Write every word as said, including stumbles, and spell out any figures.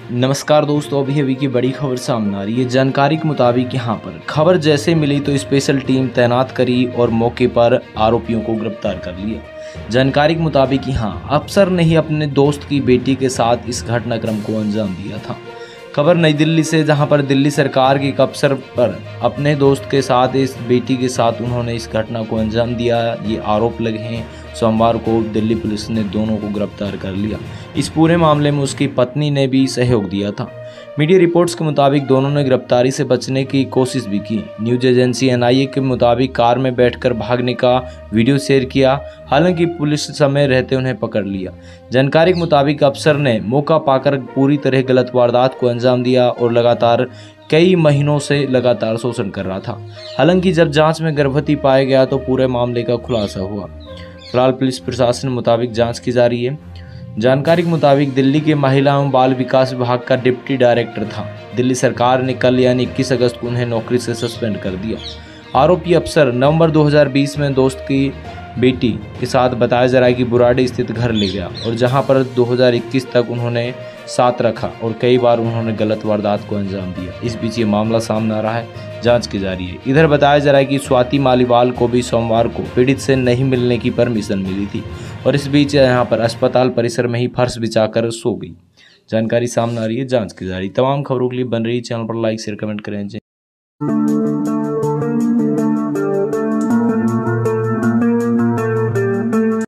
नमस्कार दोस्तों, अभी अभी की बड़ी खबर सामने आ रही है। जानकारी के मुताबिक यहाँ पर खबर जैसे मिली तो स्पेशल टीम तैनात करी और मौके पर आरोपियों को गिरफ्तार कर लिया। जानकारी के मुताबिक यहाँ अफसर ने ही अपने दोस्त की बेटी के साथ इस घटनाक्रम को अंजाम दिया था। खबर नई दिल्ली से, जहां पर दिल्ली सरकार के एक अफसर पर अपने दोस्त के साथ इस बेटी के साथ उन्होंने इस घटना को अंजाम दिया, ये आरोप लगे हैं। सोमवार को दिल्ली पुलिस ने दोनों को गिरफ्तार कर लिया। इस पूरे मामले में उसकी पत्नी ने भी सहयोग दिया था। मीडिया रिपोर्ट्स के मुताबिक दोनों ने गिरफ्तारी से बचने की कोशिश भी की। News agency N I A के मुताबिक कार में बैठकर भागने का वीडियो शेयर किया, हालांकि पुलिस समय रहते उन्हें पकड़ लिया। जानकारी के मुताबिक अफसर ने मौका पाकर पूरी तरह गलत वारदात को अंजाम दिया और लगातार कई महीनों से लगातार शोषण कर रहा था। हालांकि जब जांच में गर्भवती पाया गया तो पूरे मामले का खुलासा हुआ। फिलहाल पुलिस प्रशासन मुताबिक जांच की जा रही है। जानकारी के मुताबिक दिल्ली के महिला एवं बाल विकास विभाग का डिप्टी डायरेक्टर था। दिल्ली सरकार ने कल यानी इक्कीस अगस्त को उन्हें नौकरी से सस्पेंड कर दिया। आरोपी अफसर नवंबर दो हज़ार बीस में दोस्त की बेटी के साथ बताया जा रहा है कि बुराड़ी स्थित घर ले गया और जहां पर दो हज़ार इक्कीस तक उन्होंने साथ रखा और कई बार उन्होंने गलत वारदात को अंजाम दिया। इस बीच ये मामला सामने आ रहा है, जांच की जा रही है। इधर बताया जा रहा है कि स्वाति मालीवाल को भी सोमवार को पीड़ित से नहीं मिलने की परमिशन मिली थी और इस बीच यहाँ पर अस्पताल परिसर में ही फर्श बिछाकर सो गई। जानकारी सामने आ रही है, जांच की जा रही है। तमाम खबरों के लिए बन रही चैनल पर लाइक शेयर कमेंट करें।